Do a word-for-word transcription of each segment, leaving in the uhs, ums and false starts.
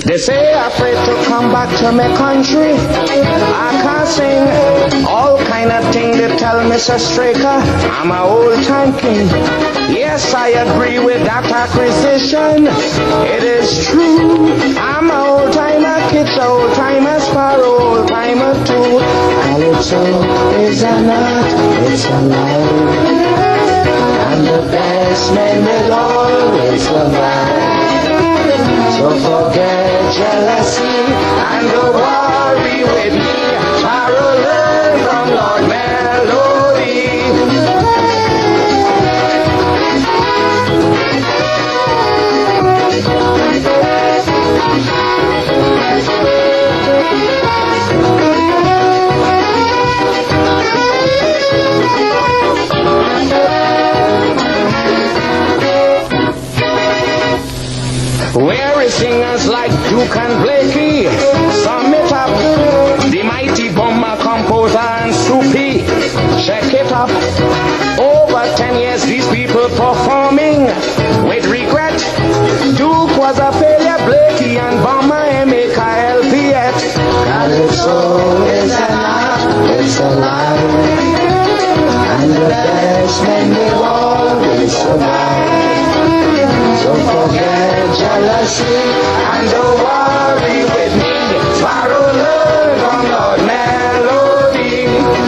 They say afraid to come back to my country. I can't sing all kind of thing they tell Mister Straker. I'm a old time king. Yes, I agree with that acquisition. It is true. I'm a old timer, kids old timer, Sparrow old timer too. Calypso is an art, it's a life, and the best men will always survive. So forget jealousy and don't worry with me. Sparrow learn from Lord Melody. Where is singers like Duke and Blakey? Sum it up. The mighty bomber, composer and Soupy. Check it up. Over ten years these people performing with regret. Duke was a failure, Blakey and Bomber M A K L P yet. Calypso is an art, it's a life, and the best men will always survive. So forget jealousy and don't worry with me. Sparrow learn from Lord Melody.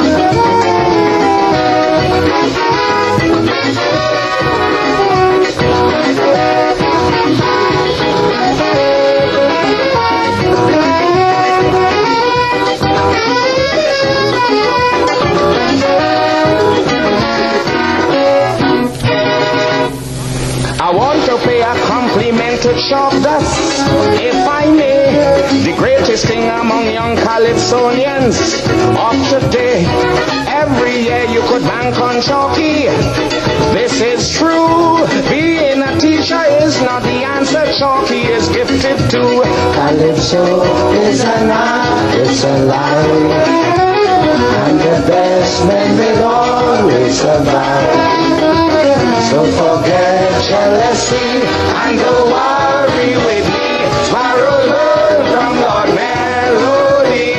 I want to pay a compliment to Chalk Dust, if I may, the greatest thing among young calypsonians of today. Every year you could bank on Chalky. This is true. Being a teacher is not the answer. Chalky is gifted to. Calypso is an art, it's a life, and the best men will always survive. So forget jealousy and don't worry with me. Sparrow learn from Lord Melody.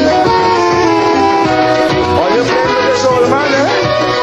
Oh, you play with this old man, eh?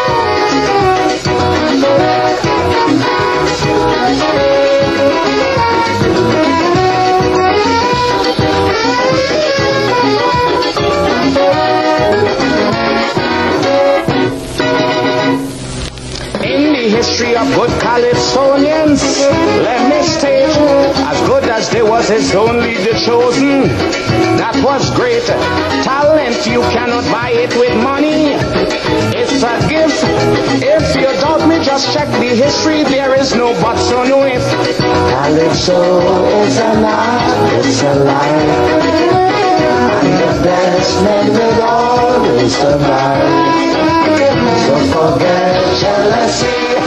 History of good calypsonians, let me state, as good as they was, is only the chosen. That was great. Talent, you cannot buy it with money. It's a gift. If you doubt me, just check the history. There is no buts or no if. Calypso is an art, it's a life, and the best men will always survive. So forget jealousy